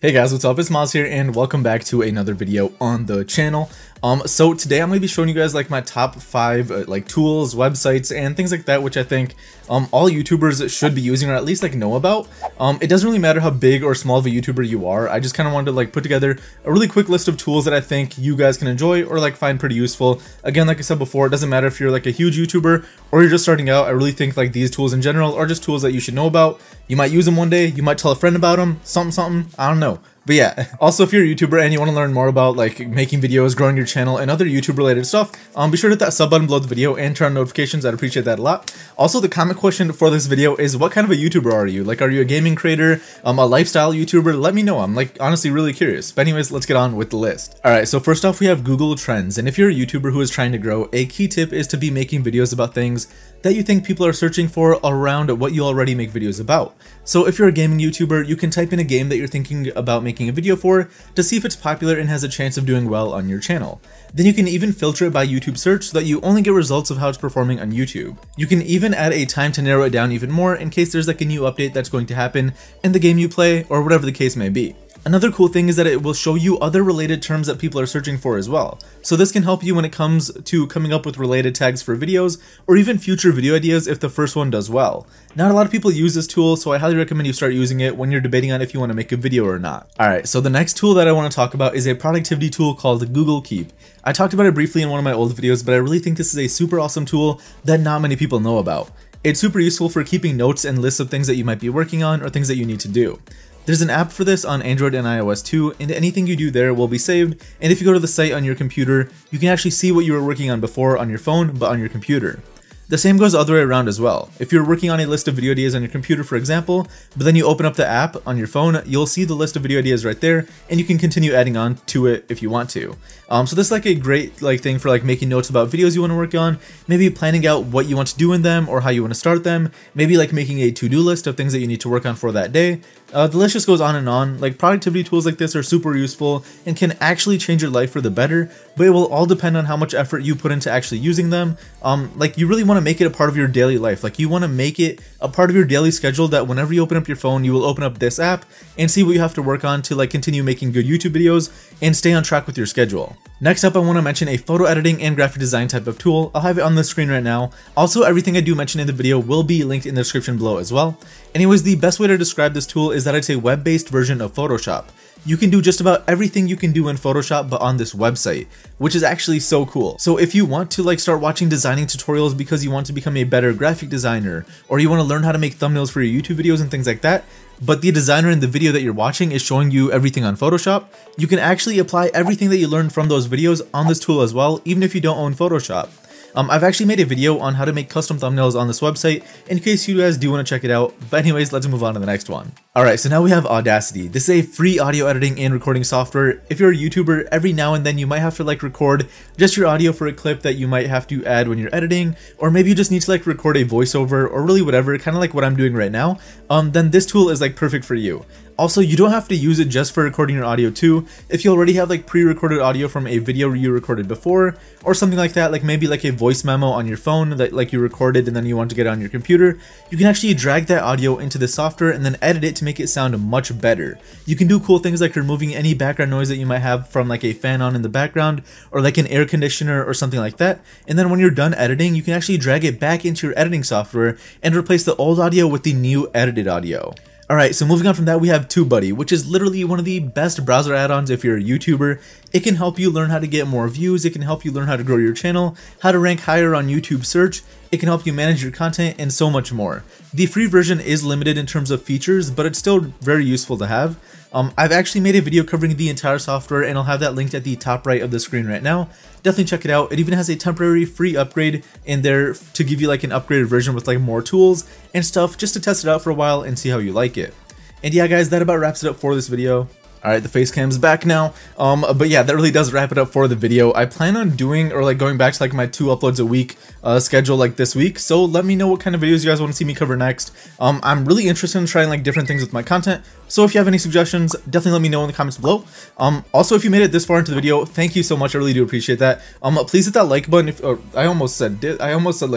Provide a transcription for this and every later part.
Hey guys, what's up? It's Muaaz here and welcome back to another video on the channel. So today I'm going to be showing you guys like my top 5 like tools, websites, and things like that which I think all YouTubers should be using or at least like know about. It doesn't really matter how big or small of a YouTuber you are. I just kind of wanted to like put together a really quick list of tools that I think you guys can enjoy or like find pretty useful. Again, like I said before, it doesn't matter if you're like a huge YouTuber or you're just starting out. I really think like these tools in general are just tools that you should know about. You might use them one day, you might tell a friend about them, something, I don't know. But yeah, also if you're a YouTuber and you want to learn more about like making videos, growing your channel, and other YouTube related stuff, be sure to hit that sub button below the video and turn on notifications. I'd appreciate that a lot. Also, the comment question for this video is, what kind of a YouTuber are you? Like, are you a gaming creator, a lifestyle YouTuber? Let me know. I'm like honestly really curious. But anyways, let's get on with the list. Alright, so first off we have Google Trends, and if you're a YouTuber who is trying to grow, a key tip is to be making videos about things that you think people are searching for around what you already make videos about. So if you're a gaming YouTuber, you can type in a game that you're thinking about making a video for to see if it's popular and has a chance of doing well on your channel. Then you can even filter it by YouTube search so that you only get results of how it's performing on YouTube. You can even add a time to narrow it down even more in case there's like a new update that's going to happen in the game you play or whatever the case may be. Another cool thing is that it will show you other related terms that people are searching for as well. So this can help you when it comes to coming up with related tags for videos or even future video ideas if the first one does well. Not a lot of people use this tool, so I highly recommend you start using it when you're debating on if you want to make a video or not. Alright, so the next tool that I want to talk about is a productivity tool called Google Keep. I talked about it briefly in one of my old videos, but I really think this is a super awesome tool that not many people know about. It's super useful for keeping notes and lists of things that you might be working on or things that you need to do. There's an app for this on Android and iOS too, and anything you do there will be saved, and if you go to the site on your computer, you can actually see what you were working on before on your phone, but on your computer. The same goes the other way around as well. If you're working on a list of video ideas on your computer, for example, but then you open up the app on your phone, you'll see the list of video ideas right there, and you can continue adding on to it if you want to. So this is like a great thing for like making notes about videos you want to work on, maybe planning out what you want to do in them or how you want to start them, maybe like making a to-do list of things that you need to work on for that day. The list just goes on and on. Like productivity tools like this are super useful and can actually change your life for the better, but it will all depend on how much effort you put into actually using them. Like you really want to make it a part of your daily life. Like you want to make it a part of your daily schedule that whenever you open up your phone, you will open up this app and see what you have to work on to like continue making good YouTube videos and stay on track with your schedule. Next up, I want to mention a photo editing and graphic design type of tool. I'll have it on the screen right now. Also, everything I do mention in the video will be linked in the description below as well. Anyways, the best way to describe this tool is that it's a web-based version of Photoshop. You can do just about everything you can do in Photoshop but on this website, which is actually so cool. So if you want to like start watching designing tutorials because you want to become a better graphic designer, or you want to learn how to make thumbnails for your YouTube videos and things like that, but the designer in the video that you're watching is showing you everything on Photoshop, you can actually apply everything that you learned from those videos on this tool as well, even if you don't own Photoshop. I've actually made a video on how to make custom thumbnails on this website in case you guys do want to check it out, but anyways, let's move on to the next one. Alright, so now we have Audacity. This is a free audio editing and recording software. If you're a YouTuber, every now and then you might have to like record just your audio for a clip that you might have to add when you're editing, or maybe you just need to like record a voiceover or really whatever, kind of like what I'm doing right now, then this tool is like perfect for you. Also, you don't have to use it just for recording your audio too. If you already have like pre-recorded audio from a video you recorded before or something like that, like maybe like a voice memo on your phone that like you recorded and then you want to get it on your computer, you can actually drag that audio into the software and then edit it to make it sound much better. You can do cool things like removing any background noise that you might have from like a fan on in the background or like an air conditioner or something like that. And then when you're done editing, you can actually drag it back into your editing software and replace the old audio with the new edited audio. Alright, so moving on from that, we have TubeBuddy, which is literally one of the best browser add-ons if you're a YouTuber. It can help you learn how to get more views, it can help you learn how to grow your channel, how to rank higher on YouTube search, it can help you manage your content, and so much more. The free version is limited in terms of features, but it's still very useful to have. I've actually made a video covering the entire software, and I'll have that linked at the top right of the screen right now. Definitely check it out. It even has a temporary free upgrade in there to give you like an upgraded version with like more tools and stuff, just to test it out for a while and see how you like it. And yeah guys, that about wraps it up for this video. Alright, the face cam's back now. But yeah, that really does wrap it up for the video. I plan on doing or like going back to like my 2 uploads a week schedule like this week. So let me know what kind of videos you guys want to see me cover next. I'm really interested in trying like different things with my content. So if you have any suggestions, definitely let me know in the comments below. Also, if you made it this far into the video, thank you so much. I really do appreciate that. Please hit that like button. If I almost said like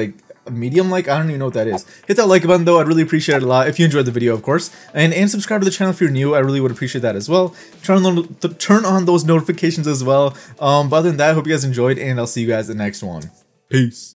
medium like. I don't even know what that is. Hit that like button though. I'd really appreciate it a lot if you enjoyed the video, of course. And subscribe to the channel if you're new. I really would appreciate that as well. Turn on those notifications as well. But other than that, I hope you guys enjoyed, and I'll see you guys in the next one. Peace.